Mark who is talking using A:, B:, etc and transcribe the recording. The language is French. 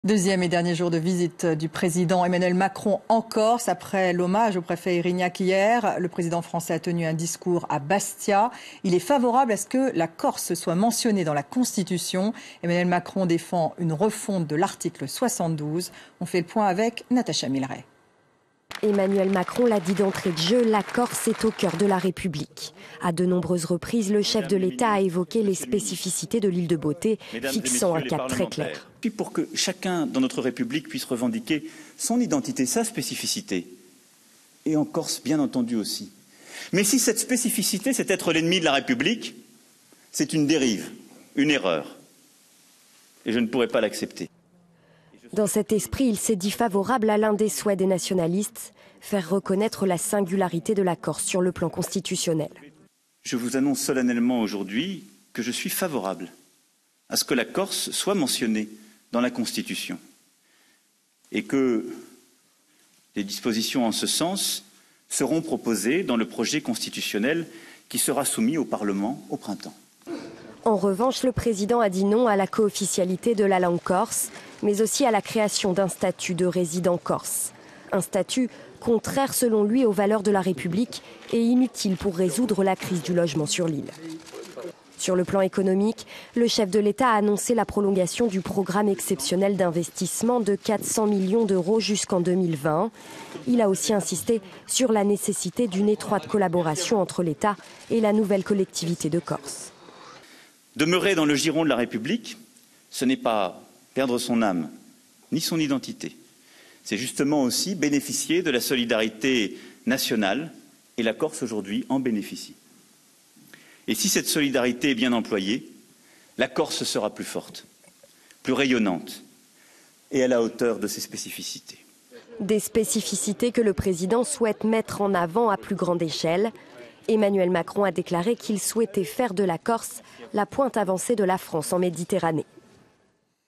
A: Deuxième et dernier jour de visite du président Emmanuel Macron en Corse. Après l'hommage au préfet Erignac hier, le président français a tenu un discours à Bastia. Il est favorable à ce que la Corse soit mentionnée dans la Constitution. Emmanuel Macron défend une refonte de l'article 72. On fait le point avec Natacha Milleret.
B: Emmanuel Macron l'a dit d'entrée de jeu, la Corse est au cœur de la République. À de nombreuses reprises, le chef de l'État a évoqué les spécificités de l'île de Beauté, fixant un cap très clair.
C: Puis pour que chacun dans notre République puisse revendiquer son identité, sa spécificité, et en Corse bien entendu aussi. Mais si cette spécificité, c'est être l'ennemi de la République, c'est une dérive, une erreur. Et je ne pourrais pas l'accepter.
B: Dans cet esprit, il s'est dit favorable à l'un des souhaits des nationalistes, faire reconnaître la singularité de la Corse sur le plan constitutionnel.
C: Je vous annonce solennellement aujourd'hui que je suis favorable à ce que la Corse soit mentionnée dans la Constitution et que les dispositions en ce sens seront proposées dans le projet constitutionnel qui sera soumis au Parlement au printemps.
B: En revanche, le président a dit non à la co-officialité de la langue corse, mais aussi à la création d'un statut de résident corse. Un statut contraire selon lui aux valeurs de la République et inutile pour résoudre la crise du logement sur l'île. Sur le plan économique, le chef de l'État a annoncé la prolongation du programme exceptionnel d'investissement de 400 millions d'euros jusqu'en 2020. Il a aussi insisté sur la nécessité d'une étroite collaboration entre l'État et la nouvelle collectivité de Corse.
C: Demeurer dans le giron de la République, ce n'est pas perdre son âme, ni son identité. C'est justement aussi bénéficier de la solidarité nationale, et la Corse aujourd'hui en bénéficie. Et si cette solidarité est bien employée, la Corse sera plus forte, plus rayonnante et à la hauteur de ses spécificités.
B: Des spécificités que le président souhaite mettre en avant à plus grande échelle. Emmanuel Macron a déclaré qu'il souhaitait faire de la Corse la pointe avancée de la France en Méditerranée.